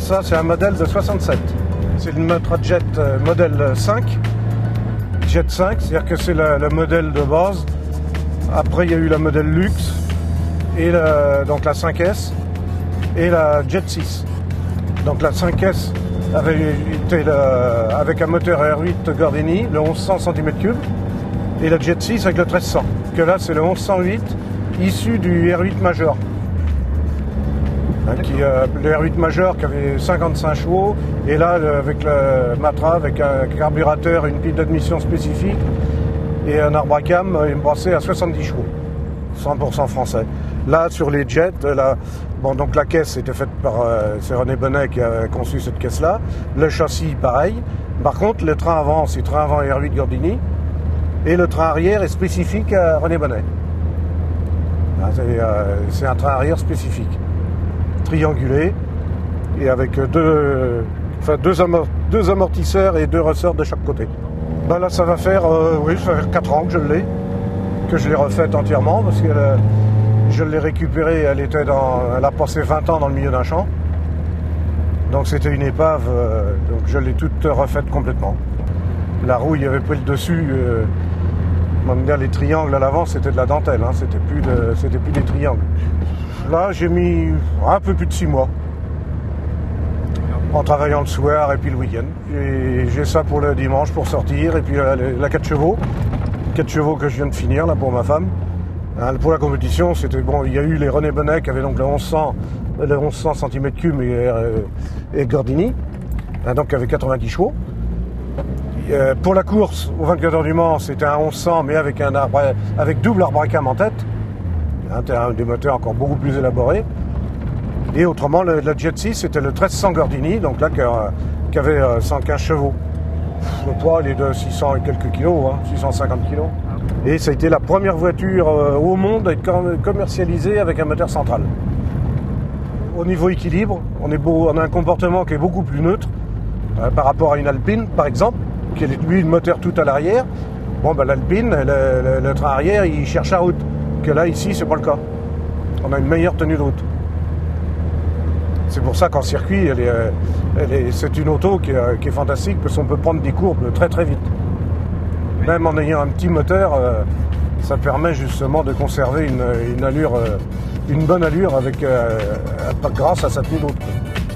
Ça, c'est un modèle de 67. C'est une Metrajet modèle 5. Jet 5, c'est-à-dire que c'est le modèle de base. Après, il y a eu la modèle luxe, et donc la 5S, et la Jet 6. Donc la 5S avait été avec un moteur R8 Gordini, le 1100 cm3, et la Jet 6 avec le 1300. Que là, c'est le 1108 issu du R8 Major. Le R8 Major qui avait 55 chevaux, et là avec le Matra, avec un carburateur, une pile d'admission spécifique et un arbre à cam embrassé à 70 chevaux, 100% français. Là sur les jets, donc la caisse était faite par c'est René Bonnet qui a conçu cette caisse-là. Le châssis pareil. Par contre le train avant, c'est train avant R8 Gordini, et le train arrière est spécifique à René Bonnet. C'est un train arrière spécifique, triangulé, et avec deux amortisseurs et 2 ressorts de chaque côté. Là ça va faire, ça va faire 4 ans que je l'ai, refaite entièrement, parce que je l'ai récupérée, elle a passé 20 ans dans le milieu d'un champ, donc c'était une épave, donc je l'ai toute refaite complètement. La rouille avait pris le dessus, les triangles à l'avant c'était de la dentelle, c'était plus des triangles. Là, j'ai mis un peu plus de 6 mois en travaillant le soir et puis le week-end. J'ai ça pour le dimanche pour sortir, et puis la 4 chevaux. 4 chevaux que je viens de finir là pour ma femme. Pour la compétition, c'était bon. Il y a eu les René Bonnet qui avaient donc le 1100 cm3 et Gordini, donc avec 90 chevaux. Pour la course, au 24 heures du Mans, c'était un 1100 mais avec double arbre à cam en tête. Des moteurs encore beaucoup plus élaborés. Et autrement, la Jet 6, c'était le 1300 Gordini, donc là, qui avait 115 chevaux. Le poids, il est de 600 et quelques kilos, 650 kilos. Et ça a été la première voiture au monde à être commercialisée avec un moteur central. Au niveau équilibre, on a un comportement qui est beaucoup plus neutre par rapport à une Alpine, par exemple, qui est lui le moteur tout à l'arrière. L'Alpine, le train arrière, il cherche la route. Que là, ici, c'est pas le cas. On a une meilleure tenue de route. C'est pour ça qu'en circuit, c'est une auto qui est fantastique, parce qu'on peut prendre des courbes très très vite. Même en ayant un petit moteur, ça permet justement de conserver une bonne allure grâce à sa tenue de route.